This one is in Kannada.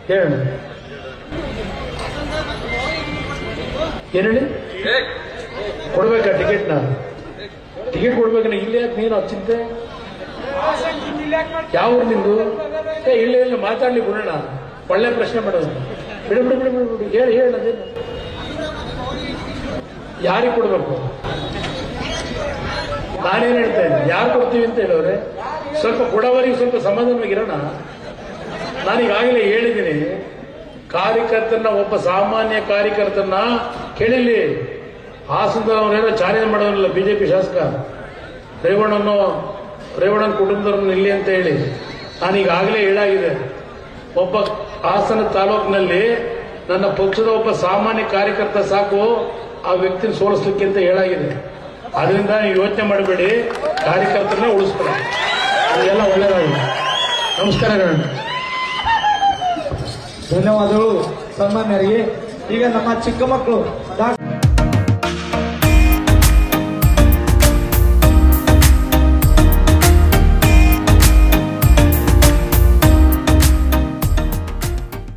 ಹೇಳ ಏನ್ ಹೇಳಿ ಕೊಡ್ಬೇಕಾ ಟಿಕೆಟ್ನ ಟಿಕೆಟ್ ಕೊಡ್ಬೇಕನ್ನ ಇಲ್ಲಿ ಯಾಕೆ ನೀನು ಚಿಂತೆ ಯಾವ ಊರು ನಿಂದು ಇಲ್ಲ ಇಲ್ಲ ಮಾತಾಡ್ಲಿ ಬಿಡೋಣ ಒಳ್ಳೆ ಪ್ರಶ್ನೆ ಮಾಡೋದು ಬಿಡು ಬಿಡು ಬಿಡು ಬಿಡು ಬಿಡು ಹೇಳಿ ಅದೇನು ಯಾರಿಗೆ ಕೊಡ್ಬೇಕು ನಾನೇನ್ ಹೇಳ್ತಾ ಇದ್ದೀನಿ ಯಾರು ಕೊಡ್ತೀವಿ ಅಂತ ಹೇಳೋರೆ ಸ್ವಲ್ಪ ಕೊಡೋವರಿಗೆ ಸ್ವಲ್ಪ ಸಮಾಧಾನವಾಗಿರೋಣ ನಾನೀಗಾಗಲೇ ಹೇಳಿದ್ದೀನಿ ಕಾರ್ಯಕರ್ತರನ್ನ ಒಬ್ಬ ಸಾಮಾನ್ಯ ಕಾರ್ಯಕರ್ತರನ್ನ ಕೇಳಿಲಿ ಹಾಸನದವರೇನೋ ಚಾಲೆಂಜ್ ಮಾಡೋದಿಲ್ಲ ಬಿಜೆಪಿ ಶಾಸಕ ರೇವಣ್ಣನ ಕುಟುಂಬದವ್ರನ್ನ ಇಲ್ಲಿ ಅಂತ ಹೇಳಿ ನಾನೀಗಾಗಲೇ ಹೇಳಾಗಿದೆ ಒಬ್ಬ ಹಾಸನ ತಾಲೂಕಿನಲ್ಲಿ ನನ್ನ ಪಕ್ಷದ ಒಬ್ಬ ಸಾಮಾನ್ಯ ಕಾರ್ಯಕರ್ತ ಸಾಕು ಆ ವ್ಯಕ್ತಿನ ಸೋಲಿಸ್ಲಿಕ್ಕೆ ಅಂತ ಹೇಳಾಗಿದೆ ಅದರಿಂದ ನೀವು ಯೋಚನೆ ಮಾಡಬೇಡಿ ಕಾರ್ಯಕರ್ತರನ್ನ ಉಳಿಸ್ಕೊಳ್ಳಿ ಅದೆಲ್ಲ ಒಳ್ಳೆಯದಾಗಿದೆ ನಮಸ್ಕಾರಗಳು ಧನ್ಯವಾದಗಳು ಸನ್ಮಾನ್ಯರಿಗೆ ಈಗ ನಮ್ಮ ಚಿಕ್ಕ ಮಕ್ಕಳು